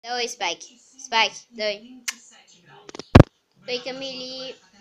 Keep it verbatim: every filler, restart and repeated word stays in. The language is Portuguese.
Dá oi, Spike. Spike, dá oi. Oi, Camille.